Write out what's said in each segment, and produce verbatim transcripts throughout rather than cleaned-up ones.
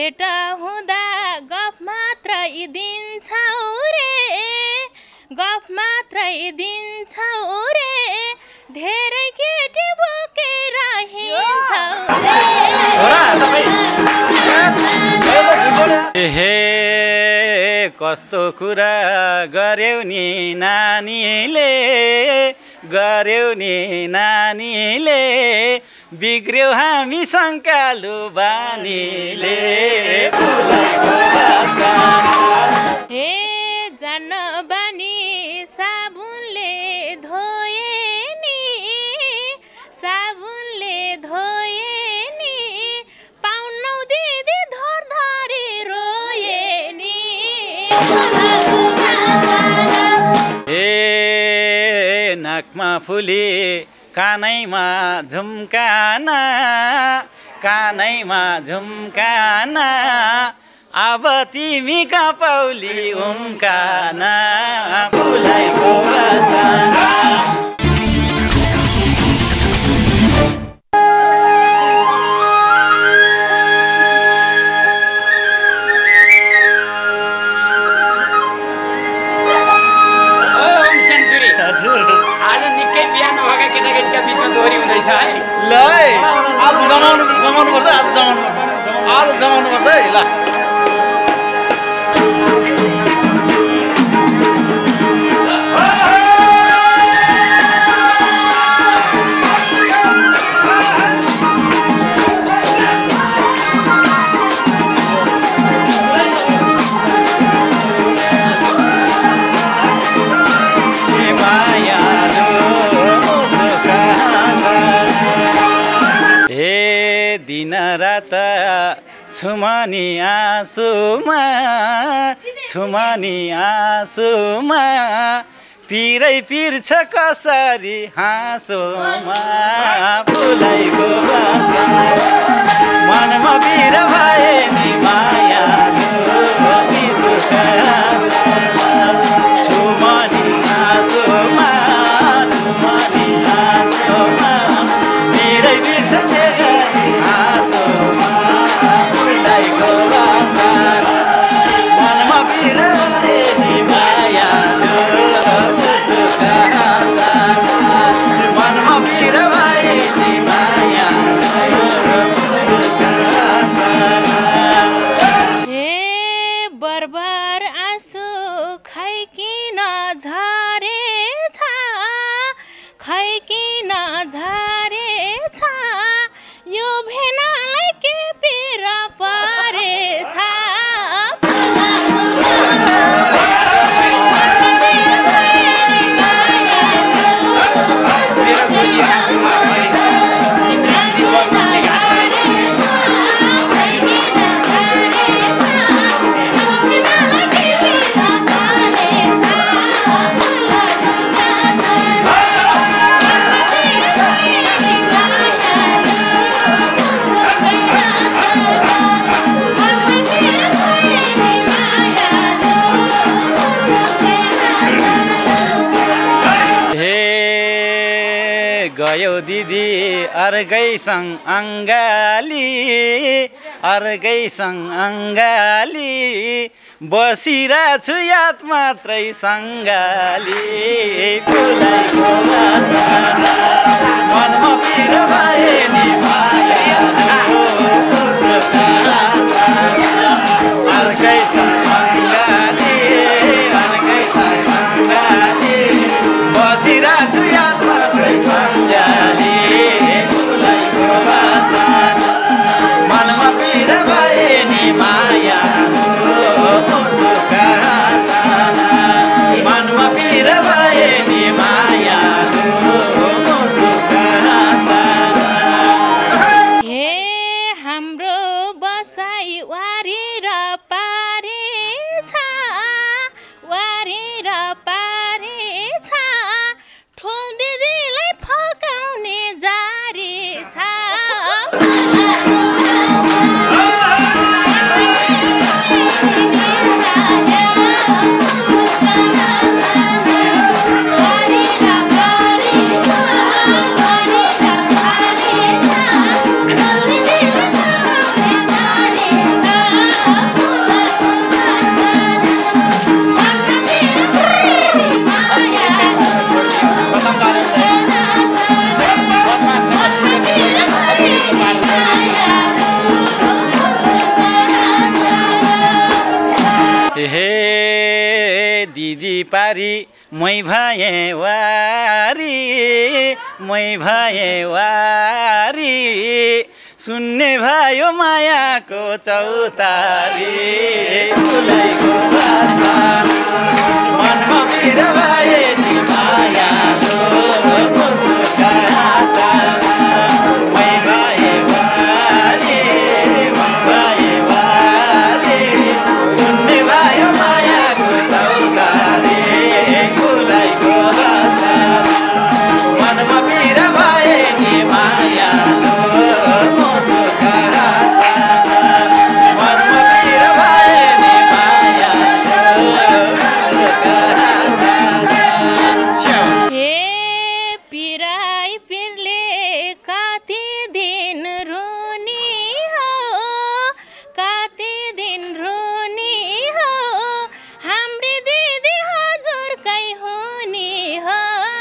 भेट हुँदा गफ मात्रै दिन्छौ रे गफ मात्रै दिन्छौ रे धेरै केटी बोकेर हिँड्छौ रे हे कस्तो कुरा गर्यौ नि नानीले गर्यौ नि नानीले बिग्र्यौ हामी सङ्कालु बानीले हे जान्न बानी साबुनले धोए नि साबुनले धोए नि पाउनौ दिदी धर धरी रोए नि हे नाकमा फुली कानैमा झुम्काना कानैमा झुम्काना अब तिमी कपौली उम्काना फुलाइको बसाना ल आज जमाउनु जमाउनु पर्छ आज जमाउनु पर्छ आज जमाउनु पर्छ है ल दिन रात छुमनी आँसुमा छुमनी आँसुमा पिरै पिर्छ कसरी हाँसोमा फुलाइको मनमा पिर भए नि माया छुमनी आँसुमा छुमनी आँसुमा पिरै पिर्छ बरबर आँसु खै किन झरेछ खै किन झरेछ यो भेनालाई के पिर परेछ गयो दिदी अर्कैसँग अङ्गाली अर्कैसँग अङ्गाली बसिरहेछु याद मात्रै सङ्गाली फुलाइको बसाना मनमा पिर भए नि माया अर्कैसँग अङ्गाली अर्कैसँग अङ्गाली बसिरहेछु याद मात्रै सङ्गाली फुलाइको बसाना मनमा पिर भए नि माया मनमा पिर भए नि माया वारी मै भए वारी मै भए वारी सुन्ने भयो मायाको चौतारी फुलैको भाषा मनमा मेरो भए नि मायाको मुस्का आशा मै भए वारी मै भए वारी सुन्ने भयो मायाको चौतारी फुलैको भाषा मनमा मेरो भए नि मायाको मुस्का आशा मनमा मेरो भए नि मायाको मुस्का आशा हे पिराई पिरले कति दिन रोनी हो कति दिन रोनी हो हाम्री दिदी हजुरकै हुने हो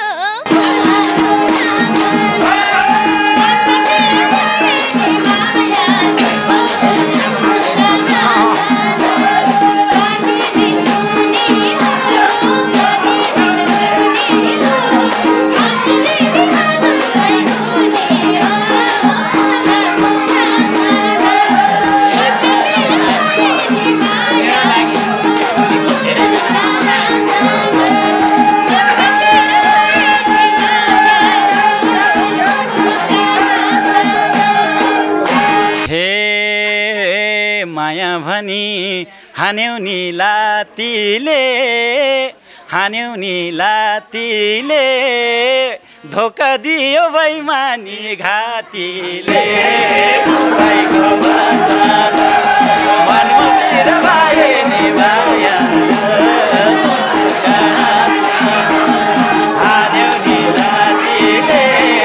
हे माया भनी हान्यौ नि लातीले हान्यौ नि लातीले धोका दियो बैमानी घातीले फुलैको भाषा मनमा मेरो भए नि मायाको मुस्का आशा हान्यौ नि लातीले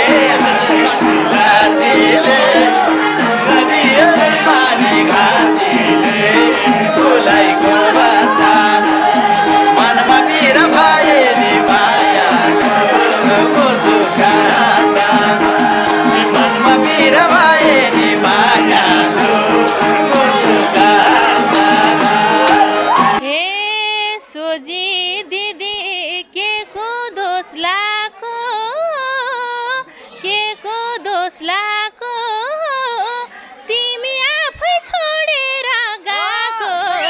लातीले बैमानी घातीले फुलैको भाषा मनमा मेरो भए नि मायाको मुस्का आशा मनमा मेरो भए नि मायाको मुस्का आशा हे सोझी दिदी के को दोष लाको के को दोष लाको तिमी आफै छोडेर गएको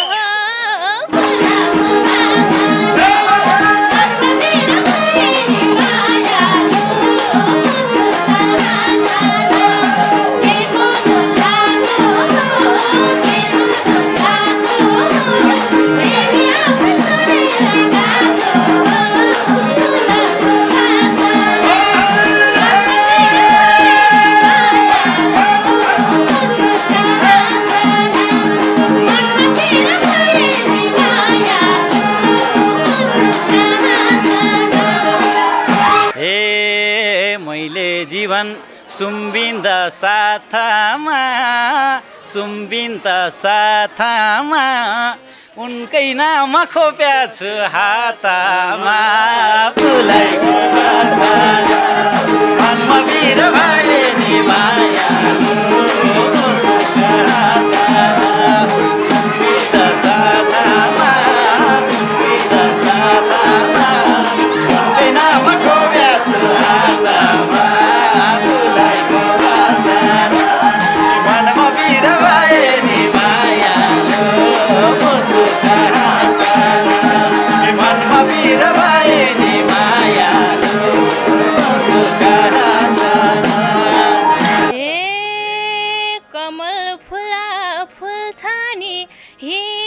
हे मैले जीवन सुम्बिन्दा साथमा सुम्बिन्दा साथमा उनकै नाम खोप्या छु हातमा फुलैको भाषा मनमा मेरो भए नि मायाको मुस्का आशा सुम्बिन्दा साथमा सुम्बिन्दा साथमा उनकै नाम खोप्या छु हातमा फुलैको भाषा मनमा मेरो भए नि मायाको मुस्का आशा मनमा मेरो भए नि मायाको मुस्का आशा हे कमल फुला फुल्छानी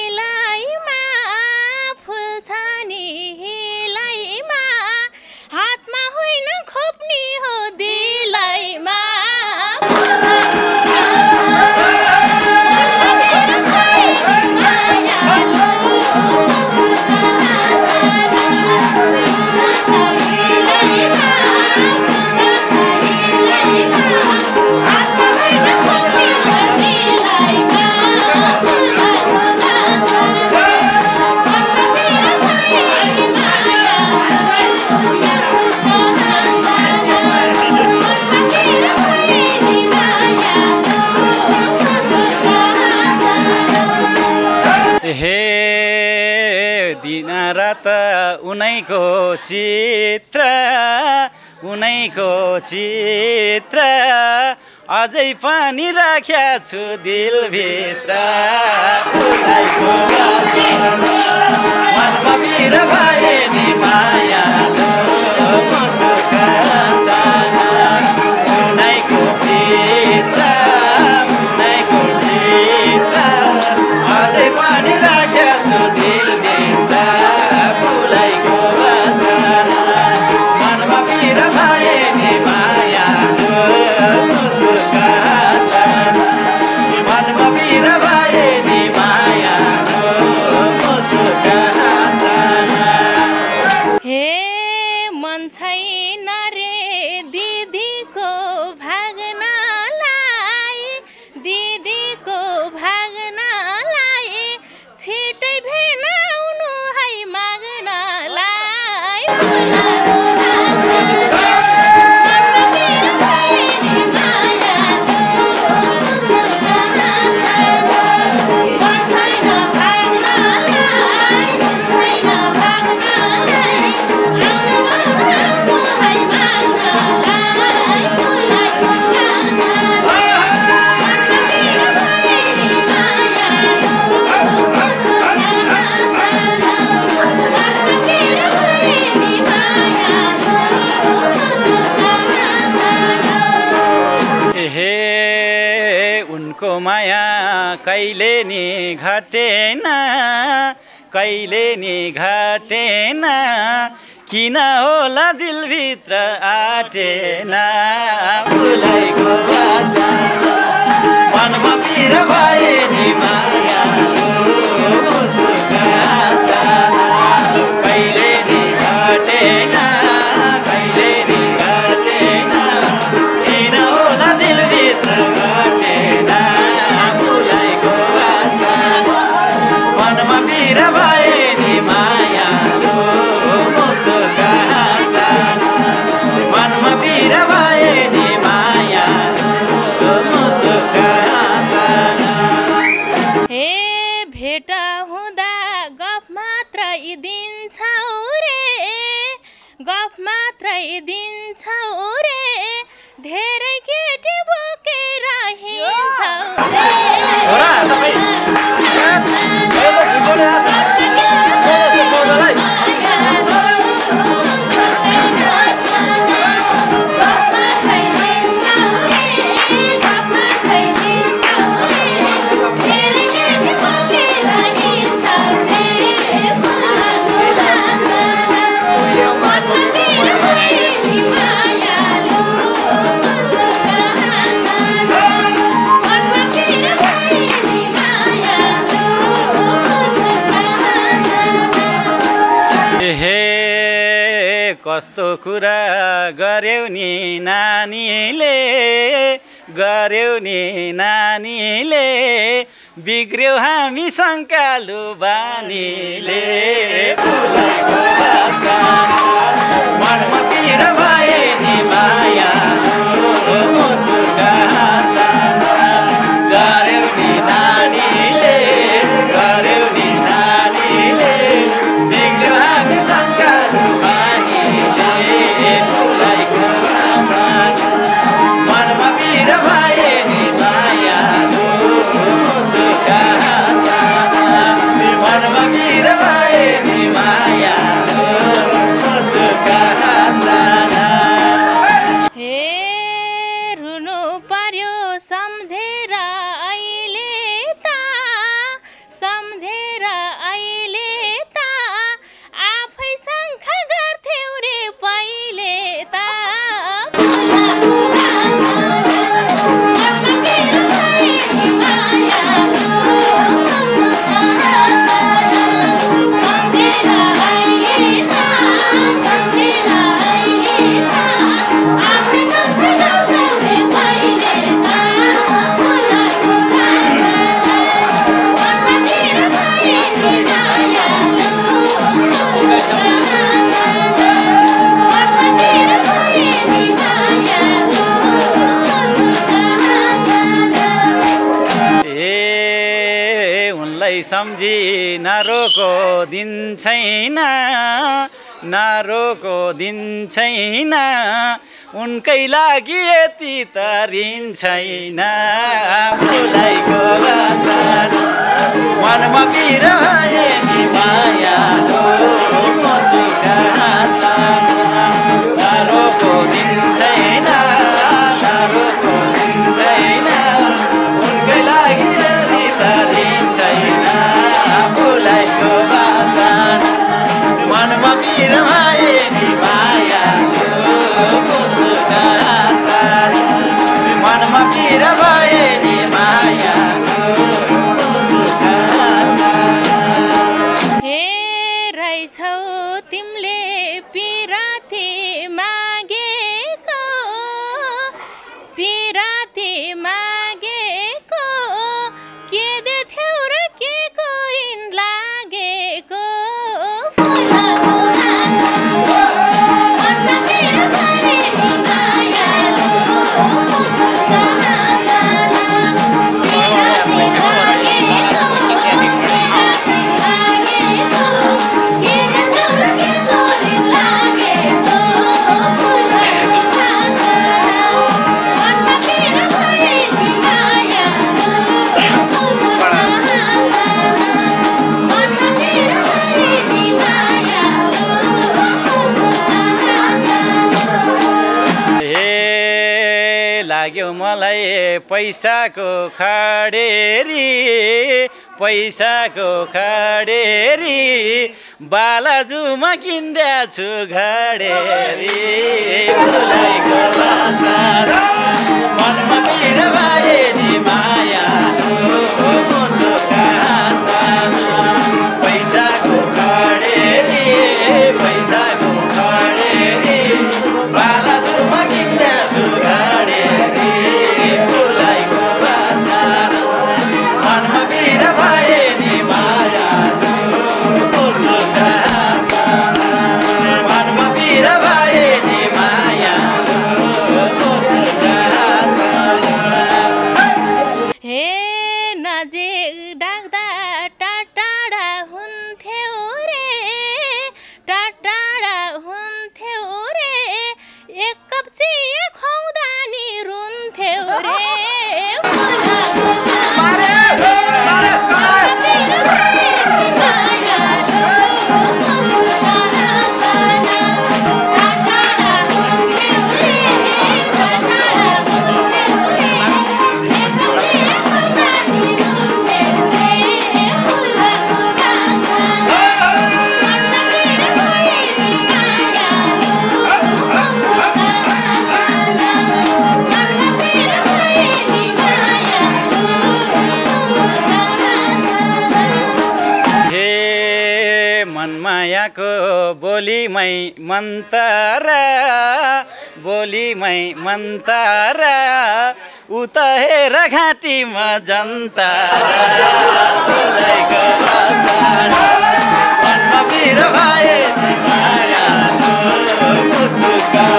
हिलाइमा फुल्छानी हिलाइमा हात उनैको चित्र उनैको चित्र अझै पनि राख्या छु दिलभित्र फुलाइको मनमा पिर भए नि माया उनैको चित्र उनैको चित्र अझै पनि राख्या छु दिलभित्र फुलाइको मनमा पिर भए नि माया मनमा पिर भए नि माया हे मन छैन रे दिदीको भाग्नलाई दिदीको भाग्नलाई छिटै भेन आउनु है माग्नलाई माया कहिले नि घटेन कहिले नि घटेन किन होला दिलभित्र आटेन फुलाइको मनमा पिर भए नि माया कहिले नि घटेन कहिले नि घटेन किन होला दिलभित्र घटेन मनमा पिर भए नि माया मनमा पिर भए नि माया हे भेट हुँदा गफ मात्रै दिन्छौ रे गफ मात्रै दिन्छौ रे धेरै केटी बोकेर हिँड्छौ रे कस्तो कुरा गर्यौ नि नानीले गर्यौ नि नानीले बिग्र्यौ हामी सङ्कालु बानीले मनमा पिर भए नि माया गर्यौ नि नानीले गर्यौ नि नानीले बिग्र्यौ हामी सङ्कालु मनमा पिर भए नि माया मनमा पिर भए नि माया हे रुनु पर्यो सम्झेर अहिले त सम्झेर अहिले त आफै शङ्का गर्थ्यौ रे पहिले त सम्झी नरोको दिन छैन नारोको दिन छैन उनकै लागि यति तरिन छैन फुलाइको बासन मनमा पिर भए नि मायाको मसुका नारोको दिन छैन नारोको दिन छैन उनकै लागि यति तरिन छैन फुलाइको बासन मनमा पिर भए नि मायाको मसुका मनमा पिर भए नि मायाको मसुका हे रहेछौ तिमीले पिराती मागेको पिराती मागेको के देथ्यौ र के को ऋण लागेको लाग्यो मलाई पैसाको खडेरी पैसाको खडेरी बालाजुमा किन्दा छु घडेरी फुलाइको बासन मनमा पिर भए नि मायाको मसुका पैसाको खडेरी पैसाको खडेरी बालाजुमा किन्दा छु घडेरी फुलाइको बासन मनमा पिर भए नि मायाको मसुका मनमा पिर भए नि मायाको मसुका हे नजिक डाक्दा टाढा हुन्थ्यौ रे टाढा हुन्थ्यौ रे एक कप चिया खुवाउँदा नि रुन्थ्यौ रे मनमायाको बोलीमै मन्तरा बोलीमै मन्तरा उता हेर घाँटीमा जन्तरा फुलाइको बासन मनमा पिर भए नि मायाको मसुका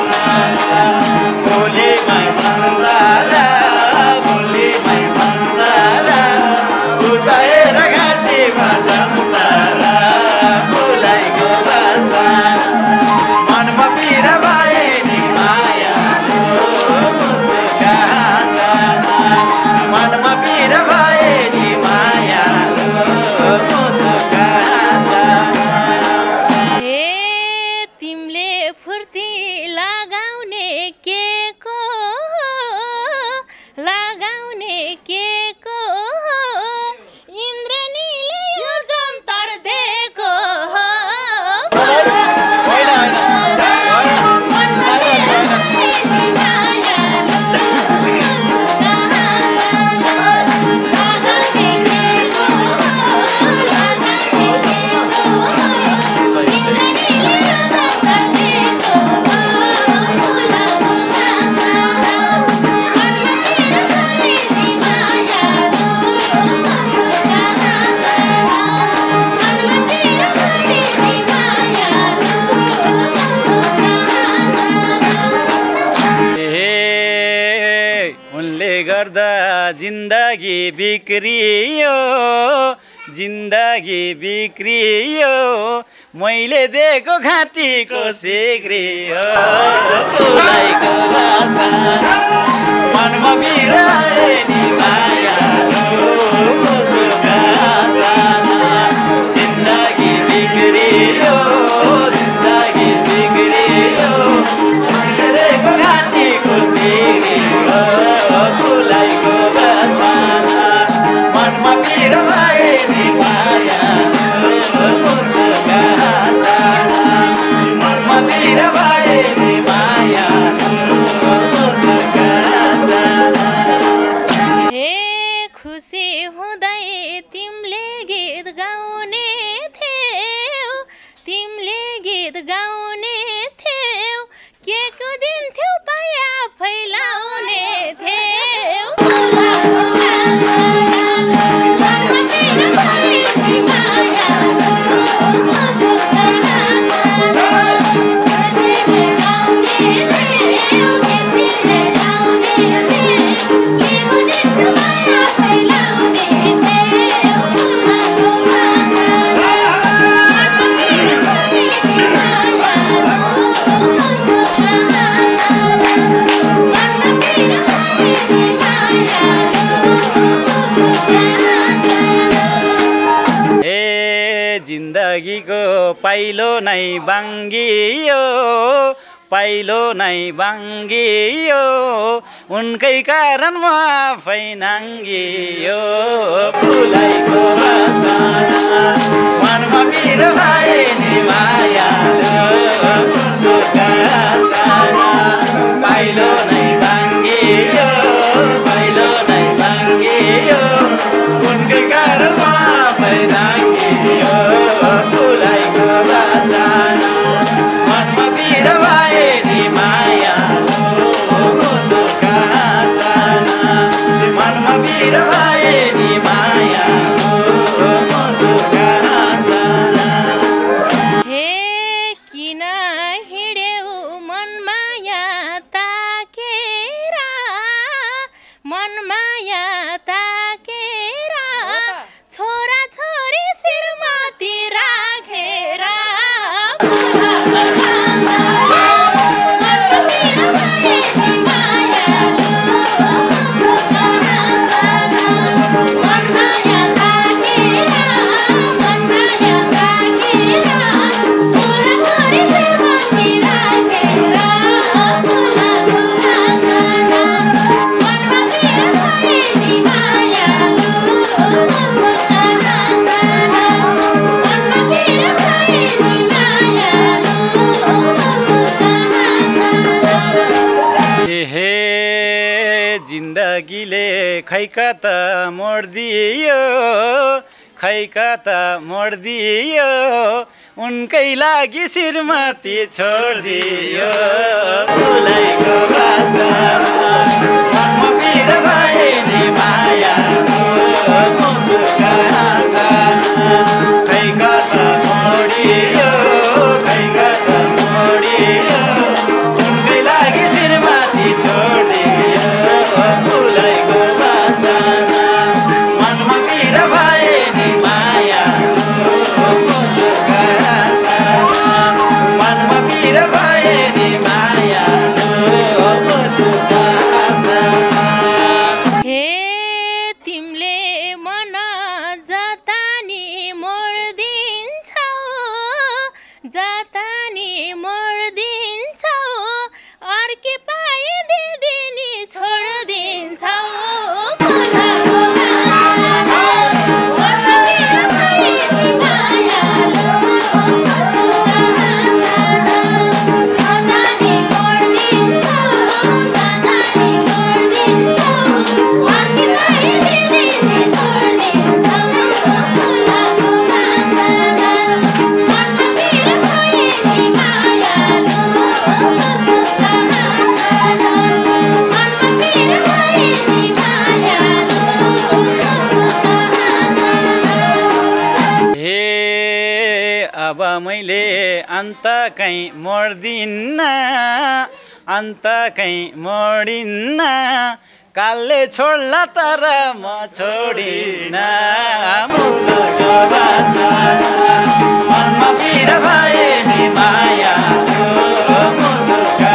बोलीमै मन्तरा बोलीमै मन्तरा उता हेर घाँटीमा जन्तरा फुलाइको बासन मनमा पिर भए नि मायाको मसुका मनमा पिर भए नि मायाको मसुका हे तिमीले फुर्ती लगाउने के को लगाउने के को इन्द्रनीले यो जन्तर दिएको हो जिन्दगी बिग्रियो जिन्दगी बिग्रियो मैले दिएको घाँटीको सिग्रियो फुलाइको बासा मनमा बिराए नि मायालु मुसुका साना जिन्दगी बिग्रियो जिन्दगी बिग्रियो मैले दिएको घाँटीको सिग्रियो फुलाइको बासा मनमा बिराए नि मायालु मुसुका साना मनमा बिराए नि मायालु मुसुका साना हे खुसी हुँदै तिमीले गीत गाउने थियौ तिमीले गीत गाउने थियौ के को दिन्थ्यौ पाया फैलाउने थियौ जिन्दगीको पाइलो नै बाङ्गियो पाइलो नै बाङ्गियो उनकै कारण म आफै नाङ्गियो फुलाइको बासना मनमा मेरो भए नि मायालु मुसुका साना पाइलो नै बाङ्गियो पाइलो नै बाङ्गियो उनकै कारण म आफै नाङ्गियो फुलाइको बासना मनमा मेरो भए नि मायालु मुसुका साना मनमा मेरो भए नि मायालु मुसुका साना हे किन हिँड्यौ मनमाया ताकेर मनमाया ताकेर छोरा छोरी श्रीमती राखेर जिन्दगीले खै कता मोड्दियो खै कता मोड्दियो उनकै लागि श्रीमती छोड्दियो फुलाइको बासना मनमा मेरो भए नि मायालु मुसुका साना खै कता मोडियो खै कता मोडियो उनकै लागि श्रीमती छोड्दियो फुलाइको बासना मनमा मेरो भए नि मायालु मुसुका साना मनमा मेरो भए नि मायालु मुसुका साना हे तिमीले मन जता नि मोड्दिन्छौ जता नि मोड्दिन्छौ अर्के पाइदिदिनी छोड्दिन्छौ अब मैले अन्त कहीँ मोड्दिन्न अन्त कहीँ मोडिन्न कालले छोड्ला तर म छोडिन मुसुको बासना मनमा पिर भए नि माया मुसुका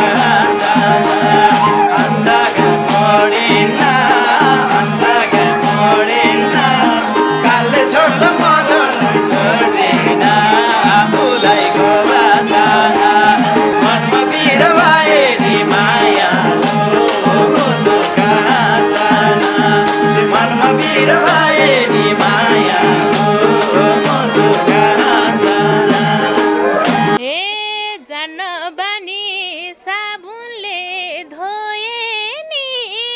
अन्तका छोडिन अन्तका छोडिन कालले छोड्दा म छोडिन फुलाइको बासना मनमा पिर भए नि माया मुसुका मनमा पिर भए नि माया मुसुका हे जान बानी साबुनले धोए नि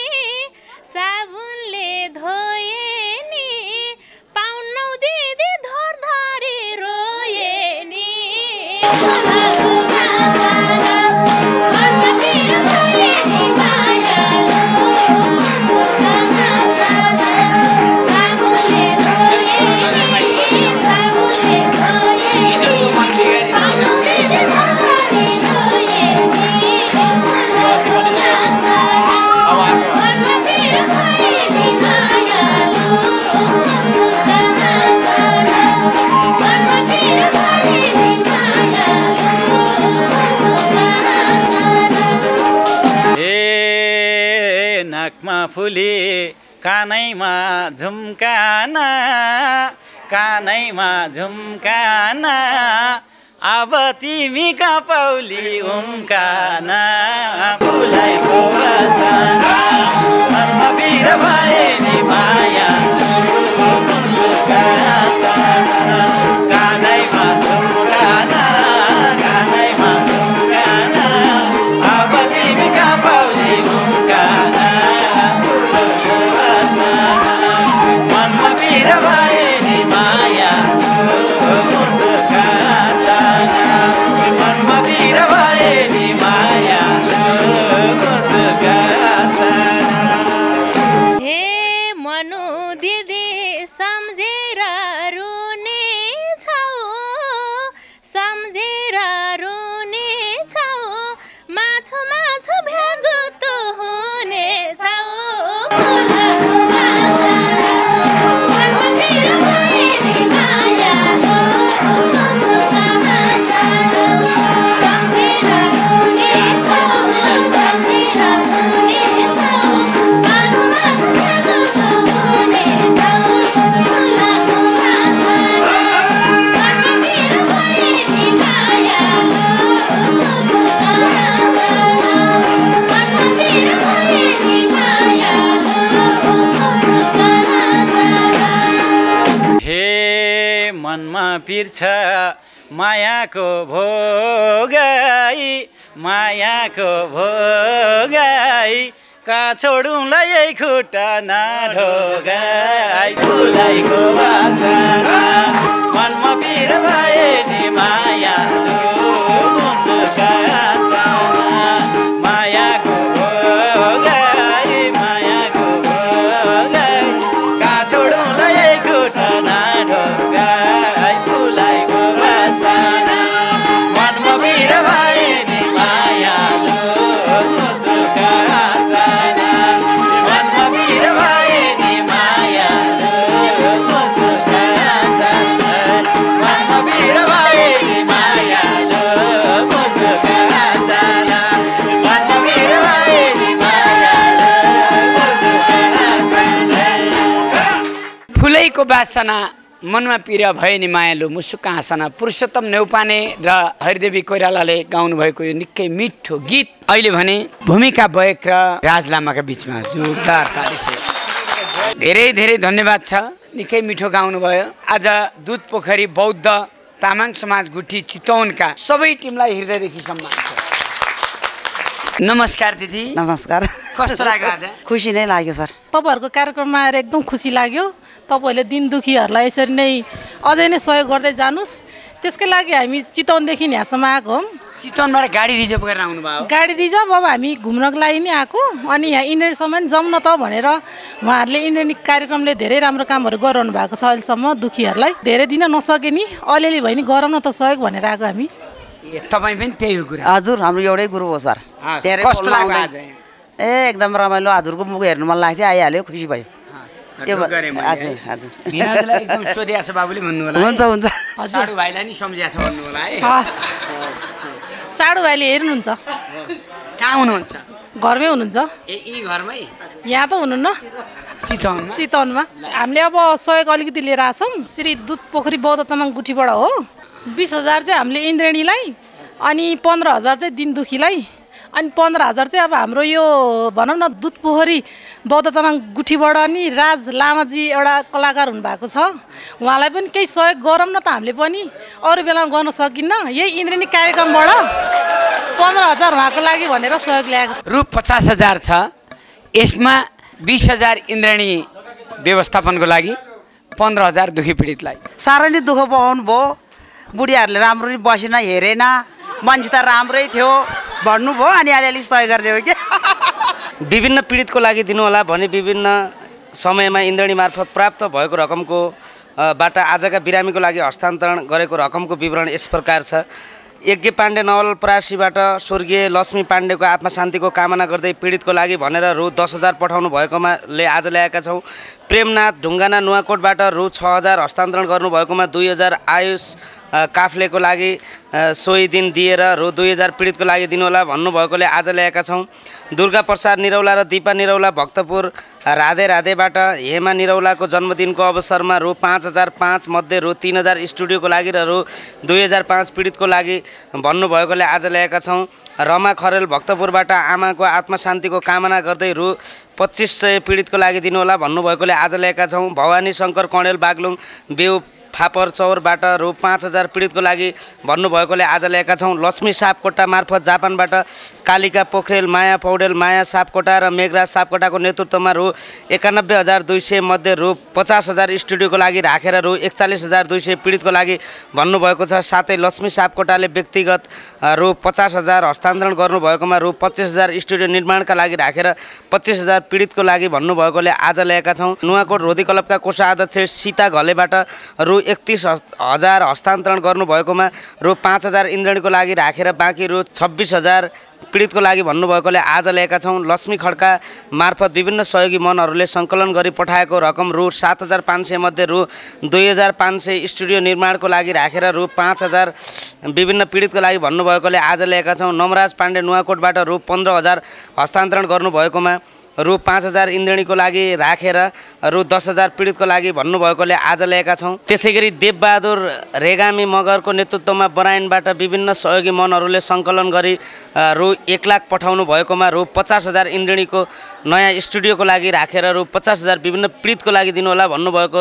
साबुनले धोए नि पाउनौ दिदी धर धरी रोए नि नाकमा फुली कानैमा झुम्काना कानैमा झुम्काना अब तिमी कपौली उम्काना फुलाइको बासना मनमा पिर भए नि माया मुसुका कानैमा झुम्काना कानैमा झुम्काना अब तिमी कपौली उम्काना मनमा पिर भए नि माया मुसुका मनमा पिर भए नि माया मुसुका हे मनु दिदी सम्झेर रुने छौ सम्झेर रुने छौ माछो माछो भ्यागो त हुने छौ मनमा पिर्छ मायाको भोगाई मायाको भोगाई का छोडुलाई खुट्टा नाढोगाई फुलाइको बासना मनमा पिर भए नि माया मुसुका मायाको भोगाई मायाको भोगाई का छोडुलाई खुट्टा नाढोगाई फुलाइको बासना मनमा पिर भए नि माया मुसुका मनमा पिर भए नि माया मुसुका मनमा पिर भए नि माया मुसुका मनमा पिर भए नि माया मुसुका फुलैको बासना मनमा पिर भए नि मायालु मुसुका हाँसना पुरुषोत्तम नेउपाने र हरिदेवी कोइरालाले गाउनु भएको यो निकै मिठो गीत अहिले भने भूमिका बयक र राज लामाका बीचमा जोरदार ताली छ। धेरै धेरै धन्यवाद छ, निकै मिठो गाउनु भयो। आज दुध पोखरी बौद्ध तामाङ समाज गुठी चितवनका सबै टिमलाई हृदयदेखि सम्मान छ। नमस्कार दिदी। नमस्कार। कस्तो लाग्यो आज? खुसी नै लाग्यो सर। तपाईहरुको कार्यक्रममा आएर एकदम खुसी लाग्यो। तपाईले दिन दुखीहरूलाई यसरी नै अझै नै सहयोग गर्दै जानुस्, त्यसकै लागि हामी चितवनदेखि यहाँसम्म आएको हौं। चितवनबाट गाडी रिजर्भ गरेर आउनु भयो? गाडी रिजर्भ अब हामी घुम्नको लागि नै आएको, अनि यहाँ इन्द्रेणीसम्म जाउँ न त भनेर उहाँहरूले इन्द्रेणी कार्यक्रमले धेरै राम्रो कामहरू गराउनु भएको छ। अहिलेसम्म दुखीहरूलाई धेरै दिन नसके नि अलिअलि भए नि गराउन त सहयोग भनेर आएको हामी। तपाई पनि त्यही हो कुरा? हजुर, हाम्रो एउटै ग्रुप हो सर। कस्तो लाग्यो आज? ए एकदम रमाइलो हजुरको मुख हेर्नु मन लाग्थ्यो आइहाल्यो खुसी भयो यो हजुर हजुर भिनाजुलाई एकदम सोधिया छ बाबुले भन्नु होला हुन्छ हुन्छ साडु भाइलाई नि सम्झिया छ भन्नु होला है हस् साडु भाइले हेर्नुहुन्छ कहाँ हुनुहुन्छ घरमै हुनुहुन्छ ए यी घरमै यहाँ त हुनुहुन्न चितवनमा चितवनमा हामीले अब सहयोग अलिकति लिएर आछौँ श्री दुध पोखरी बौद्ध तामाङ गुठीबाट हो बिस हजार चाहिँ हामीले इन्द्रेणीलाई अनि पन्ध्र हजार चाहिँ दिनदुखीलाई अनि पन्ध्र हजार चाहिँ अब हाम्रो यो भनौँ न दुध पोखरी बौद्ध तामाङ गुठीबाट नि राज लामाजी एउटा कलाकार हुनुभएको छ उहाँलाई पनि केही सहयोग गरौँ न त हामीले पनि अरू बेलामा गर्न सकिन्न यही इन्द्रेणी कार्यक्रमबाट पन्ध्र हजार उहाँको लागि भनेर सहयोग ल्याएको छ रु पचास हजार छ यसमा बिस हजार इन्द्रेणी व्यवस्थापनको लागि पन्ध्र हजार दुखी पीडितलाई साह्रै नै दुःख पाउनु भयो बुढियाहरूले राम्ररी बसेन हेरेन मान्छे त राम्रै थियो भन्नुभयो अनि अलिअलि सहयोग गरिदियो कि विभिन्न पीडितको लागि दिनुहोला भने विभिन्न समयमा इन्द्रेणी मार्फत प्राप्त भएको रकमको बाट आजका बिरामीको लागि हस्तान्तरण गरेको रकमको विवरण यस प्रकार छ। यज्ञ पाण्डे नवलपरासीबाट स्वर्गीय लक्ष्मी पाण्डेको आत्मा शान्तिको कामना गर्दै पीडितको लागि भनेर रु दस हजार पठाउनु भएकोमाले आज ल्याएका छौँ। प्रेमनाथ ढुङ्गाना नुवाकोटबाट रु छ हजार हस्तान्तरण गर्नुभएकोमा दुई हजार आयुष काफ्लेको लागि सोही दिन दिएर रु दुई हजार पीडितको लागि दिनुहोला भन्नुभएकोले आज ल्याएका छौँ। दुर्गा प्रसाद निरौला र दिपा निरौला भक्तपुर राधे राधेबाट हेमा निरौलाको जन्मदिनको अवसरमा रु पाँच हजार पाँच मध्ये रु तिन हजार स्टुडियोको लागि र रु दुई हजार पाँच पीडितको लागि भन्नुभएकोले आज ल्याएका छौँ। रमा खरेल भक्तपुरबाट आमाको आत्मा शान्तिको कामना गर्दै रु पच्चिस सय पीडितको लागि दिनुहोला भन्नुभएकोले आज ल्याएका छौँ। भवानी शङ्कर कणेल बागलुङ बेउ फापर चौरबाट रु पाँच हजार पीडितको लागि भन्नुभएकोले आज ल्याएका छौँ। लक्ष्मी सापकोटा मार्फत जापानबाट कालिका पोखरेल माया पौडेल माया सापकोटा र मेघराज सापकोटाको नेतृत्वमा रु एकानब्बे हजार दुई सय मध्ये रु पचास हजार स्टुडियोको लागि राखेर रु एकचालिस हजार दुई सय पीडितको लागि भन्नुभएको छ। साथै लक्ष्मी सापकोटाले व्यक्तिगत रु पचास हजार हस्तान्तरण गर्नुभएकोमा रु पच्चिस हजार स्टुडियो निर्माणका लागि राखेर पच्चिस हजार पीडितको लागि भन्नुभएकोले आज ल्याएका छौँ। नुवाकोट रोधी क्लबका कोषाध्यक्ष सीता घलेबाट रु एकतिस हजार हस्तान्तरण गर्नुभएकोमा रु पाँच हजार इन्द्रेणीको लागि राखेर बाँकी रु छब्बिस हजार पीडितको लागि भन्नुभएकोले आज ल्याएका छौँ। लक्ष्मी खड्का मार्फत विभिन्न सहयोगी मनहरूले सङ्कलन गरी पठाएको रकम रु सात हजार पाँच सय मध्ये रु दुई हजार पाँच सय स्टुडियो निर्माणको लागि राखेर रु पाँच हजार विभिन्न पीडितको लागि भन्नुभएकोले आज ल्याएका छौँ। नमराज पाण्डे नुवाकोटबाट रु पन्ध्र हजार हस्तान्तरण गर्नुभएकोमा रु पाँच हजार इन्द्रेणीको लागि राखेर रु दस हजार पीडितको लागि भन्नुभएकोले आज ल्याएका छौँ। त्यसै गरी देवबहादुर रेगामी मगरको नेतृत्वमा बराइनबाट विभिन्न सहयोगी मनहरूले सङ्कलन गरी रु एक लाख पठाउनु भएकोमा रु पचास हजार इन्द्रेणीको नयाँ स्टुडियोको लागि राखेर रु पचास हजार विभिन्न पीडितको लागि दिनुहोला भन्नुभएको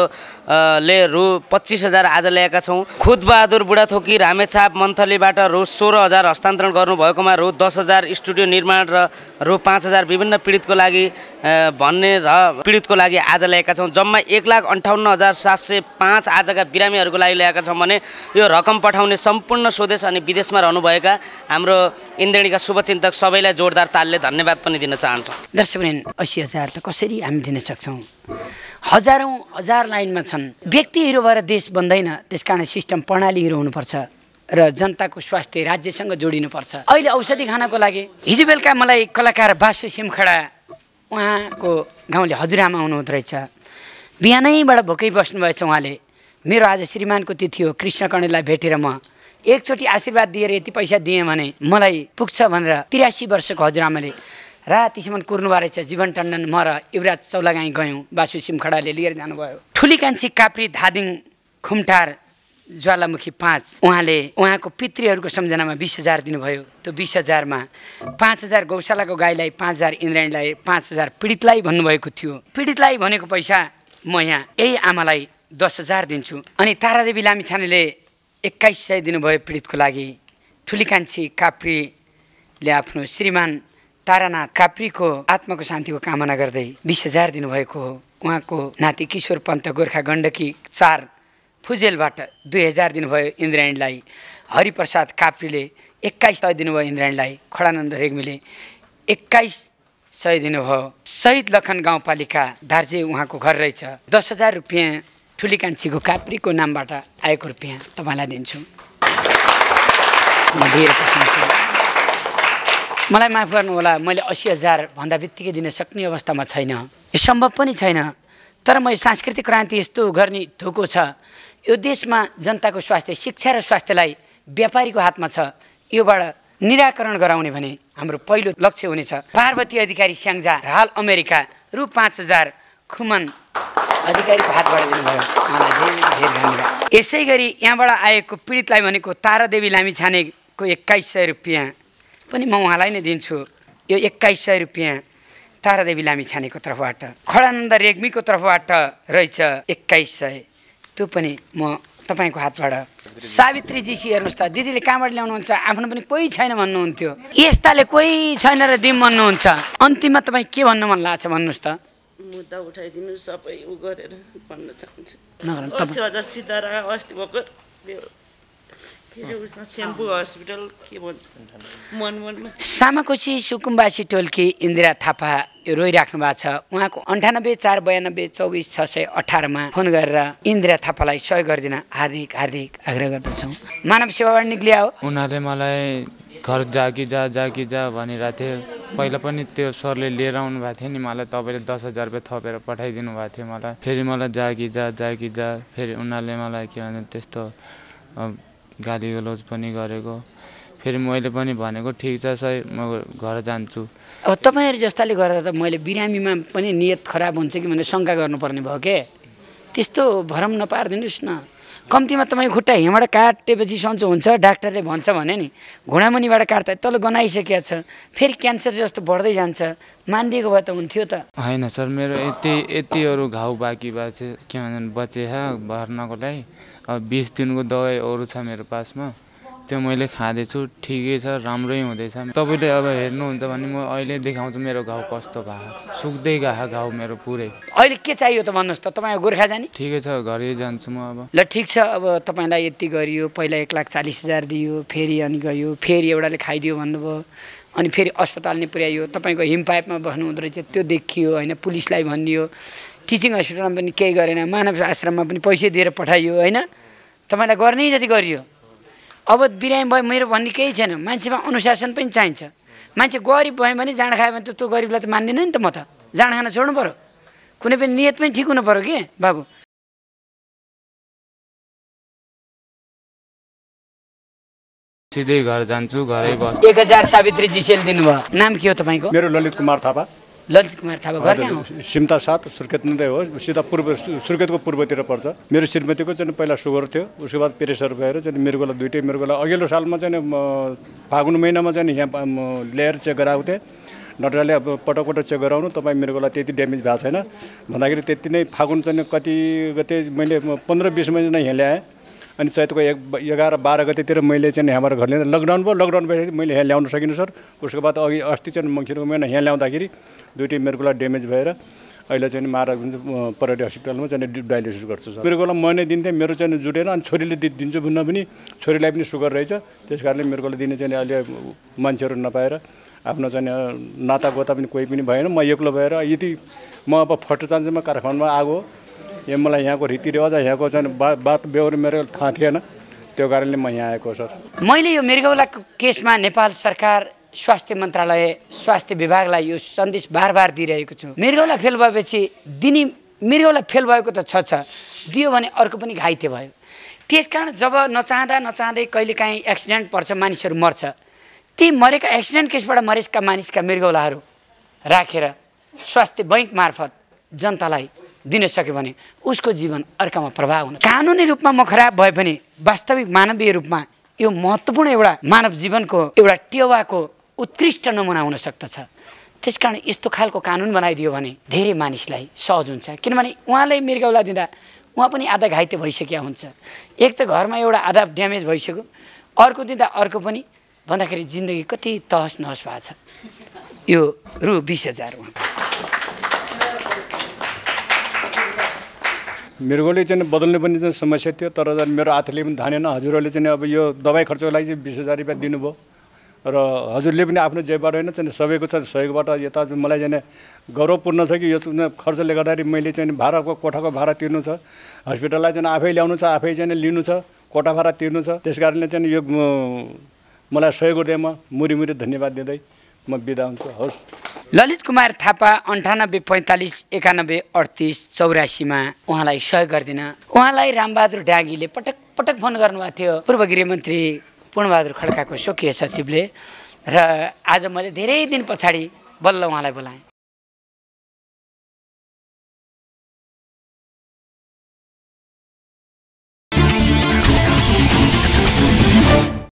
ले रु पच्चिस हजार आज ल्याएका छौँ। खुदबहादुर बुढाथोकी रामेछाप मन्थलीबाट रु सोह्र हजार हस्तान्तरण गर्नुभएकोमा रु दस हजार स्टुडियो निर्माण र रु पाँच हजार विभिन्न पीडितको लागि भन्ने र पीडितको लागि आज ल्याएका छौँ। जम्मा एक लाख अन्ठाउन्न हजार सात सय पाँच आजका बिरामीहरूको लागि ल्याएका छौँ भने यो रकम पठाउने सम्पूर्ण स्वदेश अनि विदेशमा रहनुभएका हाम्रो इन्द्रेणीका शुभचिन्तक सबैलाई जोरदार तालले धन्यवाद पनि दिन चाहन्छौँ। दर्शकवृन्द अस्सी हजार त कसरी हामी दिन सक्छौँ? हजारौँ हजार लाइनमा छन्। व्यक्ति हिरो भएर देश बन्दैन, त्यसकारण सिस्टम प्रणाली हिरो हुनुपर्छ र जनताको स्वास्थ्य राज्यसँग जोडिनुपर्छ। अहिले औषधि खानको लागि हिजो बेलुका मलाई कलाकार बासु सिमखडा उहाँको गाउँले हजुरआमा हुनुहुँदो रहेछ, बिहानैबाट भोकै बस्नुभएछ उहाँले। मेरो आज श्रीमानको तिथि हो, कृष्ण कणेललाई भेटेर म एकचोटि आशीर्वाद दिएर यति पैसा दिएँ भने मलाई पुग्छ भनेर त्रियासी वर्षको हजुरआमाले रातिसम्म कुर्नुभएको रहेछ। जीवन टन्डन म र युवराज चौलागाई गयौँ, बासु सिमखडाले लिएर जानुभयो। ठुली कान्छी काप्री धादिङ खुम्टार ज्वालामुखी पाँच उहाँले उहाँको पितृहरूको सम्झनामा बिस हजार दिनुभयो। त्यो बिस हजारमा पाँच हजार गौशालाको गाईलाई, पाँच हजार इन्द्रेणीलाई, पाँच हजार पीडितलाई भन्नुभएको थियो। पीडितलाई भनेको पैसा म यहाँ यही आमालाई दस हजार दिन्छु। अनि तारादेवी लामिछानेले एक्काइस सय दिनुभयो पीडितको लागि। ठुली कान्छी काप्रीले आफ्नो श्रीमान तारानाथ काप्रीको आत्माको शान्तिको कामना गर्दै बिस हजार दिनुभएको हो। उहाँको नाति किशोर पन्त गोर्खा गण्डकी चार फुजेलबाट दुई हजार दिनुभयो इन्द्रायणीलाई। हरिप्रसाद काप्रीले एक्काइस सय दिनुभयो इन्द्रायणीलाई। खडानन्द रेग्मीले एक्काइस सय दिनुभयो। शहीद लखन गाउँपालिका दार्जे उहाँको घर रहेछ। दस हजार रुपियाँ ठुली कान्छीको काप्रीको नामबाट आएको रुपियाँ तपाईँलाई दिन्छु। मलाई माफ गर्नु होला, मैले अस्सी हजार भन्दा बित्तिकै दिन सक्ने अवस्थामा छैन, यो सम्भव पनि छैन। तर म सांस्कृतिक क्रान्ति यस्तो गर्ने धोको छ, यो देशमा जनताको स्वास्थ्य, शिक्षा र स्वास्थ्यलाई व्यापारीको हातमा छ, योबाट निराकरण गराउने भने हाम्रो पहिलो लक्ष्य हुनेछ। पार्वती अधिकारी स्याङ्जा हाल अमेरिका रु पाँच हजार खुमन अधिकारीको हातबाट दिनुभयो, मलाई धेरै धेरै धन्यवाद। यसै गरी यहाँबाट आएको पीडितलाई भनेको तारादेवी लामिछानेको एक्काइस सय रुपियाँ पनि म उहाँलाई नै दिन्छु। यो एक्काइस सय रुपियाँ तारादेवी लामिछानेको तर्फबाट, खडानन्द रेग्मीको तर्फबाट रहेछ एक्काइस सय, त्यो पनि म तपाईँको हातबाट। सावित्रीजीसी हेर्नुहोस् त, दिदीले कहाँबाट ल्याउनुहुन्छ, आफ्नो पनि कोही छैन भन्नुहुन्थ्यो, यस्ताले कोही छैन र दिम भन्नुहुन्छ। अन्तिममा तपाईँ के भन्नु मन लाग्छ भन्नुहोस् त। मुद्दा उठाइदिनु सबै उ गरेर भन्न चाहन्छु। अस्सी हजार सितारा अस्ति भर्खर सेम्पू हस्पिटल के भन्छ मन मनमा। सामाकोशी सुकुम्बासी टोल्की इन्दिरा थापा रोइराख्नु भएको छ, उहाँको अन्ठानब्बे चार बयानब्बे चौबिस छ सय अठारमा फोन गरेर इन्दिरा थापालाई सहयोग गरिदिन हार्दिक हार्दिक आग्रह गर्दछौँ। मानव सेवाबाट निक्लिया हो। उनीहरूले मलाई घर जागी जा जागी जा भनिरहेको थियो। पहिला पनि त्यो सरले लिएर आउनु भएको थियो नि मलाई, तपाईँले दस हजार रुपियाँ थपेर पठाइदिनु भएको थियो मलाई। फेरि मलाई जागी जा जागी जा, फेरि उनीहरूले मलाई के भन्छ त्यस्तो गाली गलौज पनि गरेको। फेरि मैले पनि भनेको ठिक छ सही, म घर जान्छु। अब तपाईँहरू जस्ताले गर्दा त मैले बिरामीमा पनि नियत खराब हुन्छ कि भनेर शङ्का गर्नुपर्ने भयो के, त्यस्तो भरम नपारिदिनुहोस् न। कम्तीमा तपाईँ खुट्टा हिँबाट काटेपछि सन्चो हुन्छ डाक्टरले भन्छ भने नि, घुँडामुनिबाट काट्दा तल गनाइसकेको छ, फेरि क्यान्सर जस्तो बढ्दै जान्छ, मानिदिएको भए त हुन्थ्यो त। होइन सर, मेरो यति यतिहरू घाउ बाँकी बाँचे के भन्छ बचे भर्नको लागि। अब बिस दिनको दबाई अरू छ मेरो पासमा, त्यो मैले खाँदैछु, ठिकै छ, राम्रै हुँदैछ। तपाईँले अब हेर्नुहुन्छ भने म अहिले देखाउँछु मेरो घाउ कस्तो भयो, सुक्दै गएको घाउ मेरो पुरै। अहिले के चाहियो त भन्नुहोस् त, तपाईँ गोर्खा जाने? ठिकै छ, घरै जान्छु म अब। ल ठिक छ, अब तपाईँलाई यति गरियो, पहिला एक लाख चालिस हजार दियो, फेरि अनि गयो, फेरि एउटाले खाइदियो भन्नुभयो, अनि फेरि अस्पताल नै पुर्याइयो, तपाईँको हिम पाइपमा बस्नु हुँदो रहेछ त्यो देखियो होइन, पुलिसलाई भनियो, टिचिङ हस्पिटलमा पनि केही गरेन, मानव आश्रममा पनि पैसा दिएर पठाइयो होइन, तपाईँलाई गर्ने जति गरियो। अब बिरामी भयो मेरो भन्ने केही छैन, मान्छेमा अनुशासन पनि चाहिन्छ। मान्छे गरिब भयो भने जाँड खायो भने त त्यो गरिबलाई त मान्दिनँ नि त, म त जाँड खान छोड्नु पऱ्यो, कुनै पनि नियत पनि ठिक हुनु पऱ्यो कि बाबु। सिधै घर जान्छु, घरै बस्छु। एक हजार सावित्री जिसेल दिनुभयो, नाम के हो तपाईँको? मेरो ललित कुमार थापा। ललित कुमार थापा, घर कहाँ हो? सिमता सात सुर्खेत नै हो, सिधा पूर्व सुर्खेतको पूर्वतिर पर्छ। मेरो श्रीमतीको चाहिँ पहिला सुगर थियो, उसको बाद प्रेसर भएर चाहिँ मेरो गोला दुइटै मेरो गोला अघिल्लो सालमा चाहिँ फागुन महिनामा चाहिँ यहाँ ल्याएर चेक गराएको थिएँ। डक्टरले अब पटक पटक चेक गराउनु, तपाईँ मेरो गोला त्यति ड्यामेज भएको छैन भन्दाखेरि त्यति नै फागुन चाहिँ कति गते मैले पन्ध्र बिस महिना नै यहाँ ल्याएँ। अनि चैतको एक एघार बाह्र गतेतिर मैले चाहिँ यहाँबाट घर ल्याउँदा लकडाउन भयो, लकडाउन भएपछि मैले यहाँ ल्याउन सकिनँ सर। उसको बाद अघि अस्ति चाहिँ मङ्सिरको महिना यहाँ ल्याउँदाखेरि दुइटै मेरो गोला ड्यामेज भएर अहिले चाहिँ महाराज परेड हस्पिटलमा चाहिँ डायलिसिस गर्छु सर। मेरो गोला म नै दिन्थेँ, मेरो चाहिँ जुटेन, अनि छोरीले दिन्छु भन्न पनि छोरीलाई पनि सुगर रहेछ, त्यस कारणले मेरो गोला दिने चाहिँ अहिले मान्छेहरू नपाएर आफ्नो चाहिँ नाता गोता पनि कोही पनि भएन, म एक्लो भएर यति म अब फर्स्ट चान्स म कारखानामा आएको, यो मलाई यहाँको रीतिरिवाज यहाँको चाहिँ बात बात व्यवहार मेरो थाहा थिएन, त्यो कारणले म यहाँ आएको सर। मैले यो मृगौलाको केसमा नेपाल सरकार स्वास्थ्य मन्त्रालय स्वास्थ्य विभागलाई यो सन्देश बार बार दिइरहेको छु। मृगौला फेल भएपछि दिने, मृगौला फेल भएको त छ छ दियो भने अर्को पनि घाइते भयो। त्यसकारण जब नचाहँदा नचाहँदै कहिलेकाहीँ एक्सिडेन्ट पर्छ, मानिसहरू मर्छ, ती मरेका एक्सिडेन्ट केसबाट मरेका मानिसका मृगौलाहरू राखेर स्वास्थ्य बैङ्क मार्फत जनतालाई दिन सक्यो भने उसको जीवन अर्कामा प्रभाव हुन। कानुनी रूपमा म खराब भए पनि वास्तविक मानवीय रूपमा यो महत्त्वपूर्ण एउटा मानव जीवनको एउटा टेवाको उत्कृष्ट नमुना हुन सक्दछ। त्यसकारण यस्तो खालको कानुन बनाइदियो भने धेरै मानिसलाई सहज हुन्छ, किनभने उहाँले मृगौला दिँदा उहाँ पनि आधा घाइते भइसकेका हुन्छ। एक त घरमा एउटा आधा ड्यामेज भइसक्यो, अर्को दिँदा अर्को पनि भन्दाखेरि जिन्दगी कति तहस नहस भएको छ। यो रु बिस हजार मृगौले चाहिँ बदल्ने पनि चाहिँ समस्या थियो, तर मेरो हातले पनि धानेन। हजुरहरूले चाहिँ अब यो दबाई खर्चको लागि चाहिँ बिस हजार रुपियाँ दिनुभयो र हजुरले पनि आफ्नो जेबाट होइन चाहिँ सबैको चाहिँ सहयोगबाट यता मलाई चाहिँ गौरवपूर्ण छ कि यो खर्चले गर्दाखेरि मैले चाहिँ भाडाको कोठाको भाडा तिर्नु छ, हस्पिटललाई चाहिँ आफै ल्याउनु छ, आफै चाहिँ लिनु छ, कोठा भाडा तिर्नु छ। त्यस कारणले चाहिँ यो मलाई सहयोग गर्दैमा मुरी मुरी धन्यवाद दिँदै म बिदा हुन्छु। हवस्। ललित कुमार थापा अन्ठानब्बे पैँतालिस एकानब्बे अडतिस चौरासीमा उहाँलाई सहयोग गरिदिन उहाँलाई रामबहादुर डाँगीले पटक पटक फोन गर्नुभएको थियो, पूर्व गृहमन्त्री पूर्णबहादुर खड्काको स्वकीय सचिवले। र आज मैले धेरै दिन पछाडि बल्ल उहाँलाई बोलाएँ।